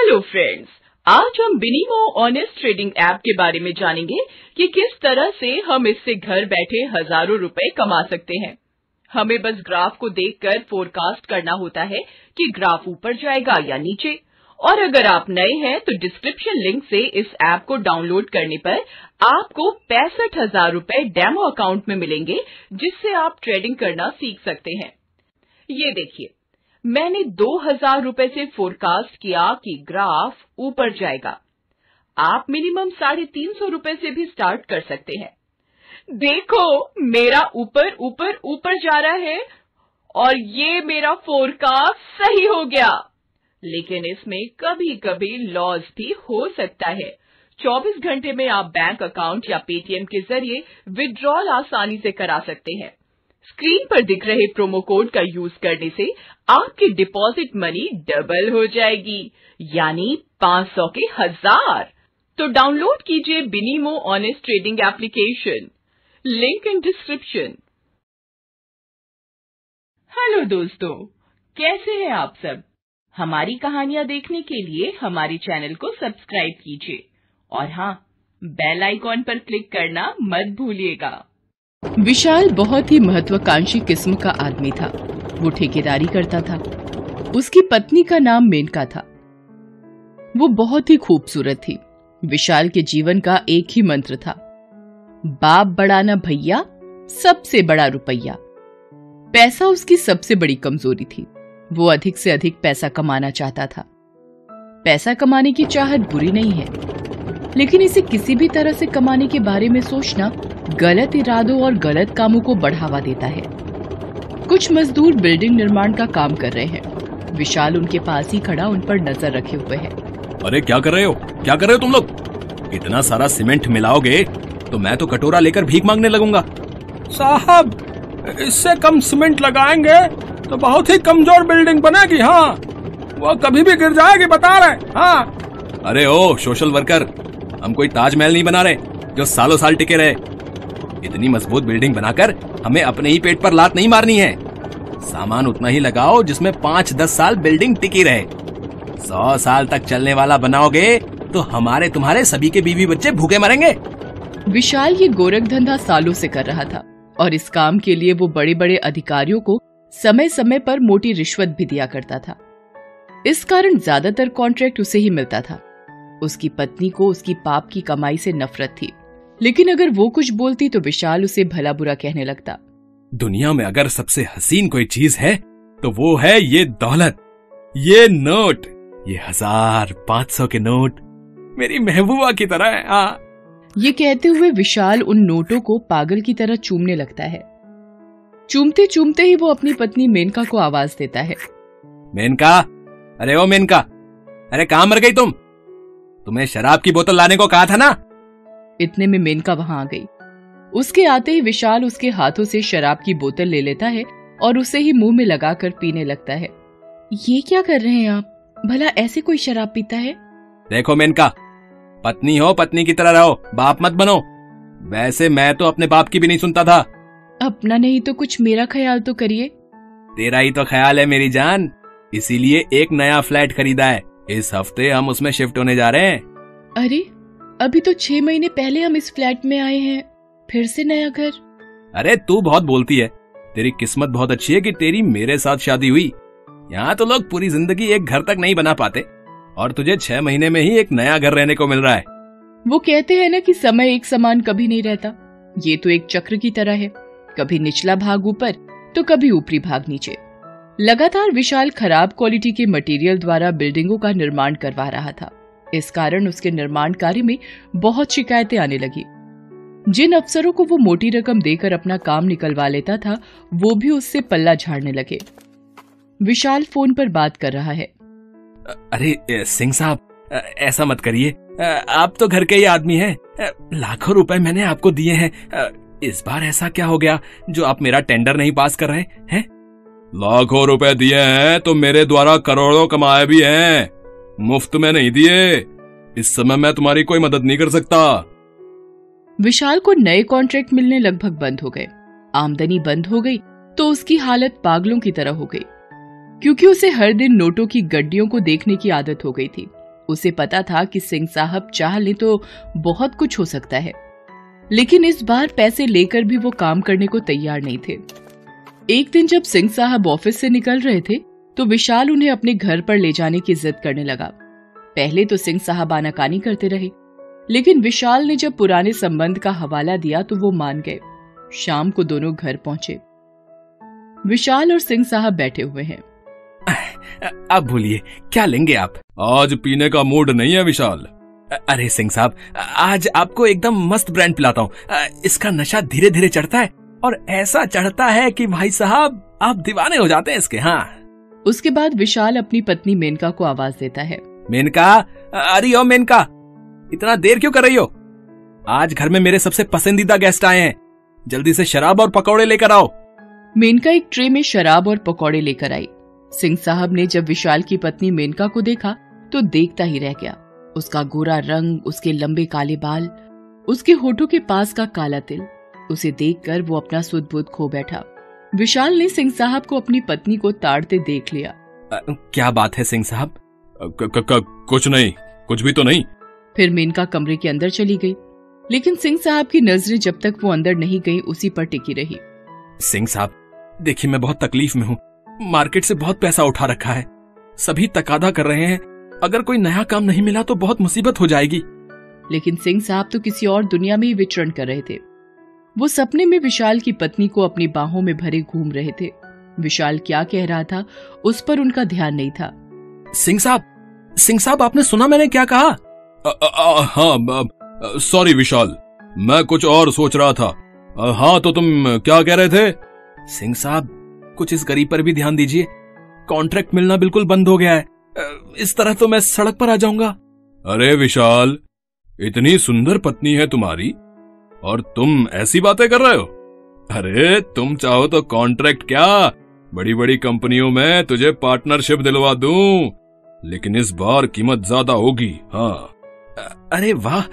Hello friends, आज हम बिनीमो honest trading app के बारे में जानेंगे कि किस तरह से हम इससे घर बैठे हजारों रुपए कमा सकते हैं। हमें बस ग्राफ को देखकर फोरकास्ट करना होता है कि ग्राफ ऊपर जाएगा या नीचे। और अगर आप नए हैं तो डिस्क्रिप्शन लिंक से इस ऐप को डाउनलोड करने पर आपको 65,000 रुपए डेमो अकाउंट में मिलेंगे, जिससे आप ट्रेडिंग करना सीख सकते हैं। ये देखिए, मैंने 2,000 रुपए से फोरकास्ट किया कि ग्राफ ऊपर जाएगा। आप मिनिमम 350 रुपए से भी स्टार्ट कर सकते हैं। देखो, मेरा ऊपर ऊपर ऊपर जा रहा है और ये मेरा फोरकास्ट सही हो गया। लेकिन इसमें कभी कभी लॉस भी हो सकता है। 24 घंटे में आप बैंक अकाउंट या पेटीएम के जरिए विड्रॉल आसानी से करा सकते हैं। स्क्रीन पर दिख रहे प्रोमो कोड का यूज करने से आपकी डिपॉजिट मनी डबल हो जाएगी, यानी 500 के 1000। तो डाउनलोड कीजिए Binomo honest trading application, link in description. Hello दोस्तों, कैसे हैं आप सब? हमारी कहानियां देखने के लिए हमारे चैनल को सब्सक्राइब कीजिए और हाँ, बेल आइकॉन पर क्लिक करना मत भूलिएगा। विशाल बहुत ही महत्वाकांक्षी किस्म का आदमी था। वो ठेकेदारी करता था। उसकी पत्नी का नाम मेनका था। वो बहुत ही खूबसूरत थी। विशाल के जीवन का एक ही मंत्र था, बाप बड़ा ना भैया, सबसे बड़ा रुपया। पैसा उसकी सबसे बड़ी कमजोरी थी। वो अधिक से अधिक पैसा कमाना चाहता था। पैसा कमाने की चाहत बुरी नहीं है, लेकिन इसे किसी भी तरह से कमाने के बारे में सोचना गलत इरादों और गलत कामों को बढ़ावा देता है। कुछ मजदूर बिल्डिंग निर्माण का काम कर रहे हैं। विशाल उनके पास ही खड़ा उन पर नजर रखे हुए है। अरे क्या कर रहे हो? क्या कर रहे हो तुम लोग? इतना सारा सीमेंट मिलाओगे तो मैं तो कटोरा लेकर भीख मांगने लगूंगा। साहब, इससे कम सीमेंट लगाएंगे तो बहुत ही कमजोर बिल्डिंग बनेगी। हाँ, वो कभी भी गिर जाएगी, बता रहे। हाँ। अरे ओ सोशल वर्कर, हम कोई ताजमहल नहीं बना रहे जो सालों साल टिके रहे। इतनी मजबूत बिल्डिंग बनाकर हमें अपने ही पेट पर लात नहीं मारनी है। सामान उतना ही लगाओ जिसमें 5-10 साल बिल्डिंग टिकी रहे। 100 साल तक चलने वाला बनाओगे तो हमारे तुम्हारे सभी के बीवी बच्चे भूखे मरेंगे। विशाल ये गोरख धंधा सालों से कर रहा था और इस काम के लिए वो बड़े बड़े अधिकारियों को समय समय पर मोटी रिश्वत भी दिया करता था। इस कारण ज्यादातर कॉन्ट्रैक्ट उसे ही मिलता था। उसकी पत्नी को उसकी पाप की कमाई से नफरत थी, लेकिन अगर वो कुछ बोलती तो विशाल उसे भला बुरा कहने लगता। दुनिया में अगर सबसे हसीन कोई चीज है तो वो है ये दौलत, ये नोट, ये 1000, 500 के नोट मेरी महबूबा की तरह है। हाँ। ये कहते हुए विशाल उन नोटों को पागल की तरह चूमने लगता है। चूमते चूमते ही वो अपनी पत्नी मेनका को आवाज देता है। मेनका, अरे ओ मेनका, अरे कहाँ मर गई तुम? तुम्हें शराब की बोतल लाने को कहा था ना? इतने में मेनका वहां आ गई। उसके आते ही विशाल उसके हाथों से शराब की बोतल ले लेता है और उसे ही मुंह में लगाकर पीने लगता है। ये क्या कर रहे हैं आप? भला ऐसे कोई शराब पीता है? देखो मेनका, पत्नी हो पत्नी की तरह रहो, बाप मत बनो। वैसे मैं तो अपने बाप की भी नहीं सुनता था। अपना नहीं तो कुछ मेरा ख्याल तो करिए। तेरा ही तो ख्याल है मेरी जान, इसीलिए एक नया फ्लैट खरीदा है। इस हफ्ते हम उसमें शिफ्ट होने जा रहे हैं। अरे, अभी तो 6 महीने पहले हम इस फ्लैट में आए हैं, फिर से नया घर? अरे तू बहुत बोलती है। तेरी किस्मत बहुत अच्छी है कि तेरी मेरे साथ शादी हुई। यहाँ तो लोग पूरी जिंदगी एक घर तक नहीं बना पाते और तुझे 6 महीने में ही एक नया घर रहने को मिल रहा है। वो कहते हैं ना कि समय एक समान कभी नहीं रहता। ये तो एक चक्र की तरह है, कभी निचला भाग ऊपर तो कभी ऊपरी भाग नीचे। लगातार विशाल खराब क्वालिटी के मटेरियल द्वारा बिल्डिंगों का निर्माण करवा रहा था। इस कारण उसके निर्माण कार्य में बहुत शिकायतें आने लगी। जिन अफसरों को वो मोटी रकम देकर अपना काम निकलवा लेता था, वो भी उससे पल्ला झाड़ने लगे। विशाल फोन पर बात कर रहा है। अरे सिंह साहब, ऐसा मत करिए। आप तो घर के ही आदमी हैं। लाखों रुपए मैंने आपको दिए हैं। इस बार ऐसा क्या हो गया जो आप मेरा टेंडर नहीं पास कर रहे हैं? लाखों रुपए दिए हैं तो मेरे द्वारा करोड़ों कमाए भी हैं, मुफ्त में नहीं दिए। इस समय मैं तुम्हारी कोई मदद नहीं कर सकता। विशाल को नए कॉन्ट्रैक्ट मिलने लगभग बंद हो गए। आमदनी बंद हो गई तो उसकी हालत पागलों की तरह हो गई, क्योंकि उसे हर दिन नोटों की गड्डियों को देखने की आदत हो गई थी। उसे पता था कि सिंह साहब चाह ले तो बहुत कुछ हो सकता है, लेकिन इस बार पैसे लेकर भी वो काम करने को तैयार नहीं थे। एक दिन जब सिंह साहब ऑफिस से निकल रहे थे तो विशाल उन्हें अपने घर पर ले जाने की जिद करने लगा। पहले तो सिंह साहब आनाकानी करते रहे, लेकिन विशाल ने जब पुराने संबंध का हवाला दिया तो वो मान गए। शाम को दोनों घर पहुंचे। विशाल और सिंह साहब बैठे हुए हैं। अब बोलिए, क्या लेंगे आप? आज पीने का मूड नहीं है विशाल। अरे सिंह साहब, आज आपको एकदम मस्त ब्रांड पिलाता हूँ। इसका नशा धीरे धीरे चढ़ता है और ऐसा चढ़ता है कि भाई साहब आप दीवाने हो जाते हैं इसके। हाँ। उसके बाद विशाल अपनी पत्नी मेनका को आवाज देता है। मेनका, अरे ओ मेनका, इतना देर क्यों कर रही हो? आज घर में मेरे सबसे पसंदीदा गेस्ट आए हैं, जल्दी से शराब और पकौड़े लेकर आओ। मेनका एक ट्रे में शराब और पकौड़े लेकर आई। सिंह साहब ने जब विशाल की पत्नी मेनका को देखा तो देखता ही रह गया। उसका गोरा रंग, उसके लंबे काले बाल, उसके होठों के पास का काला तिल, उसे देखकर वो अपना सुध बुध खो बैठा। विशाल ने सिंह साहब को अपनी पत्नी को ताड़ते देख लिया। क्या बात है सिंह साहब? कुछ नहीं, कुछ भी तो नहीं। फिर मेनका कमरे के अंदर चली गई, लेकिन सिंह साहब की नजरें जब तक वो अंदर नहीं गई उसी पर टिकी रही। सिंह साहब, देखिए मैं बहुत तकलीफ में हूँ। मार्केट से बहुत पैसा उठा रखा है, सभी तकादा कर रहे हैं। अगर कोई नया काम नहीं मिला तो बहुत मुसीबत हो जाएगी। लेकिन सिंह साहब तो किसी और दुनिया में ही विचरण कर रहे थे। वो सपने में विशाल की पत्नी को अपनी बाहों में भरे घूम रहे थे। विशाल क्या कह रहा था उस पर उनका ध्यान नहीं था। सिंह साहब, आपने सुना मैंने क्या कहा? हाँ, सॉरी विशाल, मैं कुछ और सोच रहा था। हाँ, तो तुम क्या कह रहे थे? सिंह साहब, कुछ इस गरीब पर भी ध्यान दीजिए। कॉन्ट्रैक्ट मिलना बिल्कुल बंद हो गया है। इस तरह तो मैं सड़क पर आ जाऊंगा। अरे विशाल, इतनी सुंदर पत्नी है तुम्हारी और तुम ऐसी बातें कर रहे हो? अरे तुम चाहो तो कॉन्ट्रैक्ट क्या, बड़ी बड़ी कंपनियों में तुझे पार्टनरशिप दिलवा दूं, लेकिन इस बार कीमत ज्यादा होगी। हाँ। अरे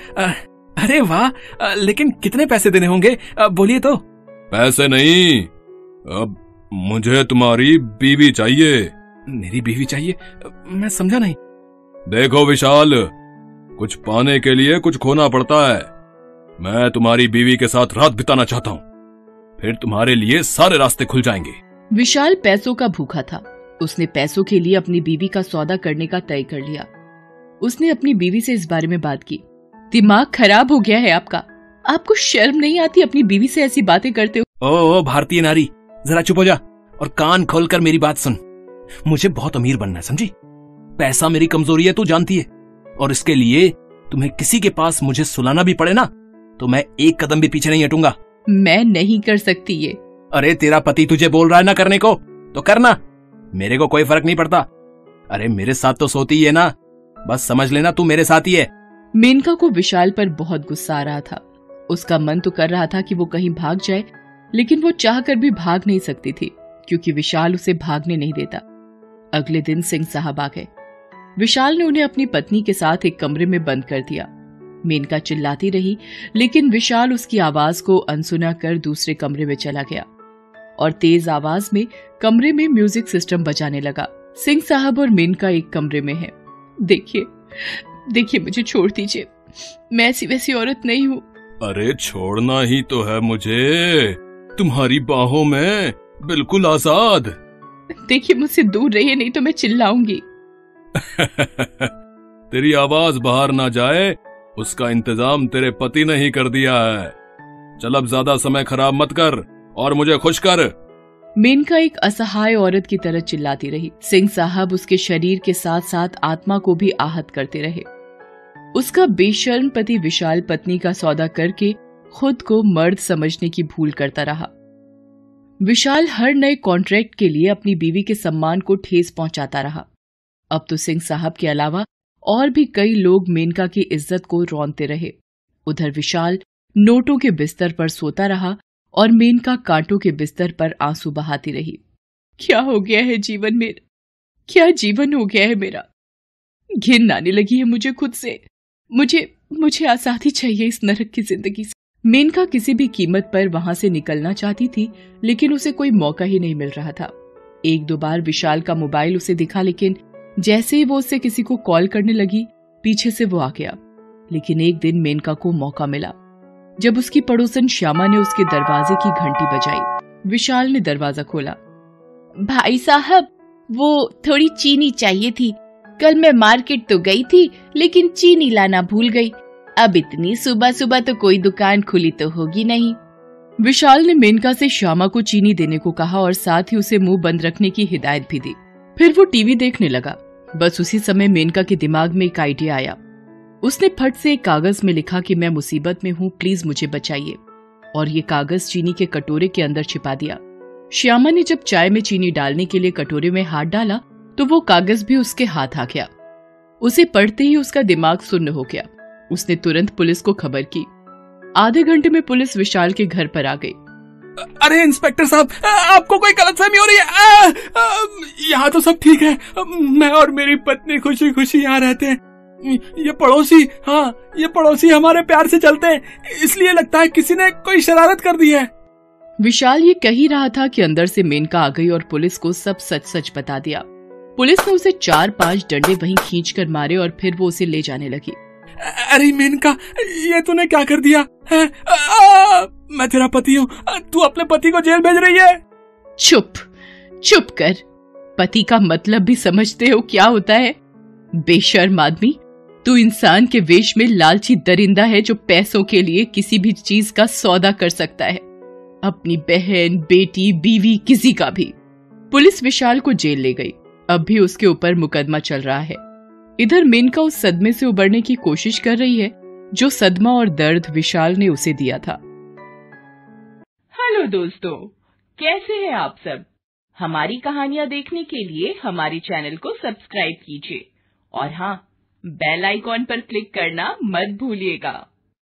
वाह, लेकिन कितने पैसे देने होंगे? बोलिए तो। पैसे नहीं, अब मुझे तुम्हारी बीवी चाहिए। मेरी बीवी चाहिए? मैं समझा नहीं। देखो विशाल, कुछ पाने के लिए कुछ खोना पड़ता है। मैं तुम्हारी बीवी के साथ रात बिताना चाहता हूँ, फिर तुम्हारे लिए सारे रास्ते खुल जाएंगे। विशाल पैसों का भूखा था। उसने पैसों के लिए अपनी बीवी का सौदा करने का तय कर लिया। उसने अपनी बीवी से इस बारे में बात की। दिमाग खराब हो गया है आपका? आपको शर्म नहीं आती अपनी बीवी से ऐसी बातें करते हो? ओ भारतीय नारी, जरा चुप हो जा और कान खोलकर मेरी बात सुन। मुझे बहुत अमीर बनना है, समझी? पैसा मेरी कमजोरी है, तू जानती है, और इसके लिए तुम्हें किसी के पास मुझे सुलाना भी पड़े ना तो मैं एक कदम भी पीछे नहीं हटूंगा। मैं नहीं कर सकती ये। अरे तेरा पति तुझे बोल रहा है ना करने को तो करना, मेरे को कोई फर्क नहीं पड़ता। अरे मेरे साथ तो सोती ही है ना, बस समझ लेना तू मेरे साथ ही है। मेनका को विशाल पर बहुत गुस्सा आ रहा था। उसका मन तो कर रहा था कि वो कहीं भाग जाए, लेकिन वो चाहकर भी भाग नहीं सकती थी क्योंकि विशाल उसे भागने नहीं देता। अगले दिन सिंह साहब आ गए। विशाल ने उन्हें अपनी पत्नी के साथ एक कमरे में बंद कर दिया। मेनका चिल्लाती रही, लेकिन विशाल उसकी आवाज को अनसुना कर दूसरे कमरे में चला गया और तेज आवाज में कमरे में म्यूजिक सिस्टम बजाने लगा। सिंह साहब और मेनका एक कमरे में हैं। देखिए मुझे छोड़ दीजिए, मैं ऐसी वैसी औरत नहीं हूँ। अरे छोड़ना ही तो है मुझे, तुम्हारी बाहों में बिल्कुल आजाद। देखिए मुझसे दूर रहिए, नहीं तो मैं चिल्लाऊंगी। तेरी आवाज बाहर ना जाए उसका इंतजाम तेरे पति ने ही कर दिया है। चल अब ज्यादा समय खराब मत कर और मुझे खुश कर। मेनका एक असहाय औरत की तरह चिल्लाती रही। सिंह साहब उसके शरीर के साथ साथ आत्मा को भी आहत करते रहे। उसका बेशर्म पति विशाल पत्नी का सौदा करके खुद को मर्द समझने की भूल करता रहा। विशाल हर नए कॉन्ट्रैक्ट के लिए अपनी बीवी के सम्मान को ठेस पहुंचाता रहा। अब तो सिंह साहब के अलावा और भी कई लोग मेनका की इज्जत को रौंदते रहे। उधर विशाल नोटों के बिस्तर पर सोता रहा और मेनका कांटों के बिस्तर पर आंसू बहाती रही। क्या हो गया है जीवन में, क्या जीवन हो गया है मेरा। घिन आने लगी है मुझे खुद से। मुझे आजादी चाहिए इस नरक की जिंदगी से। मेनका किसी भी कीमत पर वहां से निकलना चाहती थी, लेकिन उसे कोई मौका ही नहीं मिल रहा था। एक दो बार विशाल का मोबाइल उसे दिखा, लेकिन जैसे ही वो उससे किसी को कॉल करने लगी पीछे से वो आ गया। लेकिन एक दिन मेनका को मौका मिला जब उसकी पड़ोसन श्यामा ने उसके दरवाजे की घंटी बजाई। विशाल ने दरवाजा खोला। भाई साहब, वो थोड़ी चीनी चाहिए थी। कल मैं मार्केट तो गई थी लेकिन चीनी लाना भूल गई। अब इतनी सुबह सुबह तो कोई दुकान खुली तो होगी नहीं। विशाल ने मेनका से श्यामा को चीनी देने को कहा और साथ ही उसे मुंह बंद रखने की हिदायत भी दी। फिर वो टीवी देखने लगा। बस उसी समय मेनका के दिमाग में एक आइडिया आया। उसने फट से एक कागज में लिखा कि मैं मुसीबत में हूँ, प्लीज मुझे बचाइए, और ये कागज चीनी के कटोरे के अंदर छिपा दिया। श्यामा ने जब चाय में चीनी डालने के लिए कटोरे में हाथ डाला तो वो कागज भी उसके हाथ आ गया। उसे पढ़ते ही उसका दिमाग सुन्न हो गया। उसने तुरंत पुलिस को खबर की। आधे घंटे में पुलिस विशाल के घर पर आ गई। अरे इंस्पेक्टर साहब, आपको कोई गलतफहमी हो रही है। यहाँ तो सब ठीक है। मैं और मेरी पत्नी खुशी खुशी यहाँ रहते हैं। ये पड़ोसी हमारे प्यार से चलते हैं, इसलिए लगता है किसी ने कोई शरारत कर दी है। विशाल ये कह ही रहा था कि अंदर से मेनका आ गई और पुलिस को सब सच सच बता दिया। पुलिस ने उसे 4-5 डंडे वहीं खींचकर मारे और फिर वो उसे ले जाने लगी। अरे मेनका, ये तूने क्या कर दिया है? मैं तेरा पति हूँ, तू अपने पति को जेल भेज रही है। चुप कर। पति का मतलब भी समझते हो क्या होता है? बेशर्म आदमी, तू इंसान के वेश में लालची दरिंदा है जो पैसों के लिए किसी भी चीज का सौदा कर सकता है, अपनी बहन, बेटी, बीवी, किसी का भी। पुलिस विशाल को जेल ले गई। अब भी उसके ऊपर मुकदमा चल रहा है। इधर मेनका उस सदमे से उबरने की कोशिश कर रही है जो सदमा और दर्द विशाल ने उसे दिया था। हेलो दोस्तों, कैसे हैं आप सब? हमारी कहानियां देखने के लिए हमारे चैनल को सब्सक्राइब कीजिए और हाँ, बेल आइकॉन पर क्लिक करना मत भूलिएगा।